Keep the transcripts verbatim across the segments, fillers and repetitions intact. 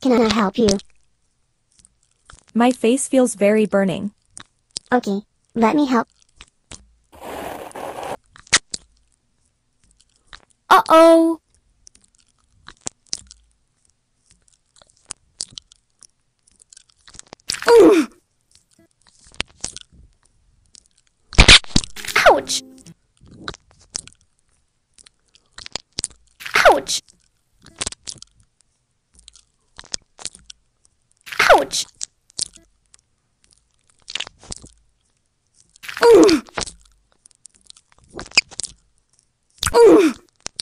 Can I help you? My face feels very burning. Okay, let me help. Uh-oh! Ouch! Ouch! Ouch! Mm. Mm.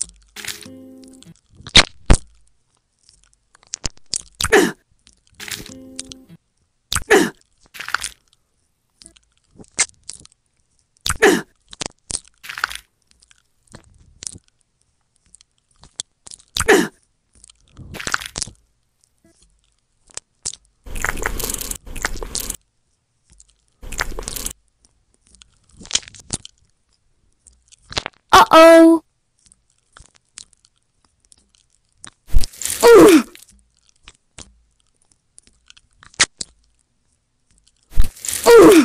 Uh-oh! Mm. Mm.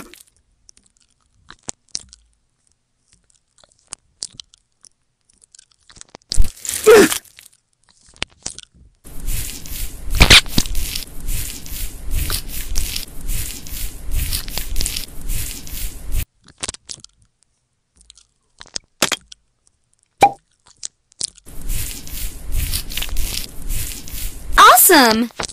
Awesome!